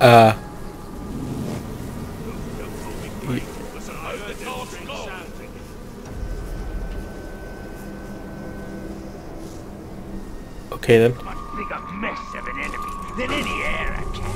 Okay then. Bigger mess of an enemy than any air I can.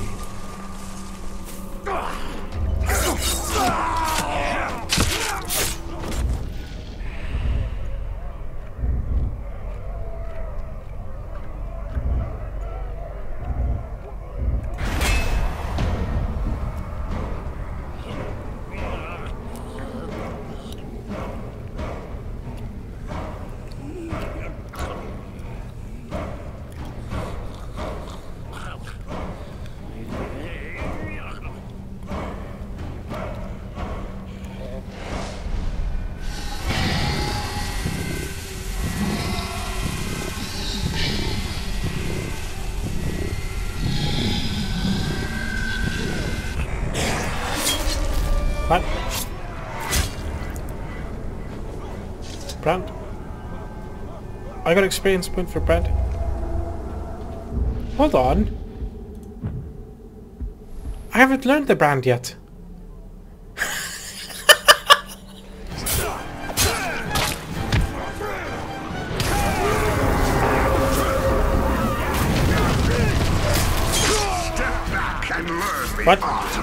What? Brand? I got experience point for Brand. Hold on. I haven't learned the brand yet. What?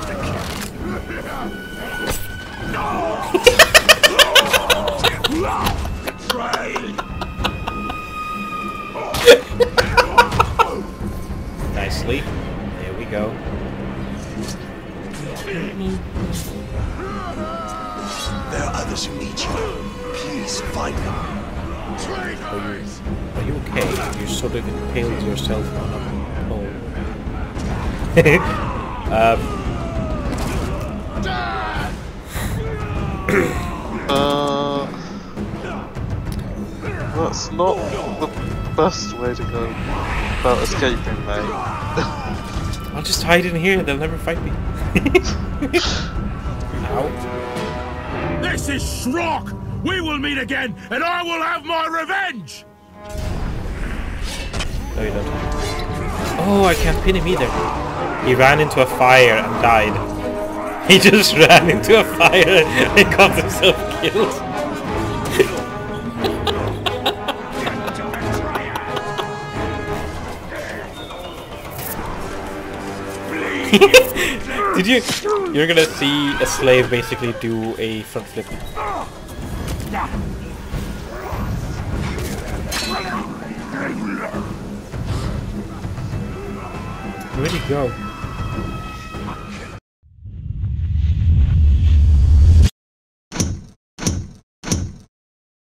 Nicely. There we go. There are others who need you. Please find them. Are you okay? You sort of impaled yourself on a pole. That's not the best way to go about escaping, mate. I'll just hide in here, they'll never fight me. Ow. This is Shrock! We will meet again, and I will have my revenge! No, you don't. Oh, I can't pin him either. He ran into a fire and died. He just ran into a fire and got himself killed. Did you? You're gonna see a slave basically do a front flip. Where'd he go?